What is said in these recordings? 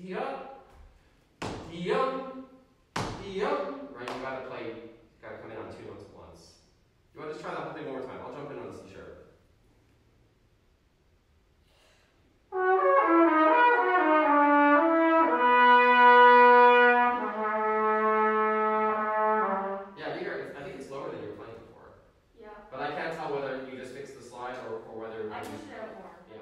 Yup. Yum. Yum. Right, you gotta play, gotta come in on 2 notes at once. You wanna just try that whole thing one more time? I'll jump in on the C sharp. Yeah, I think it's lower than you were playing before. Yeah. But I can't tell whether you just fixed the slide or whether I pushed it out more. Yeah.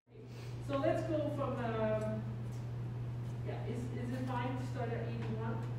So let's go from, yeah, is it fine to start at 81?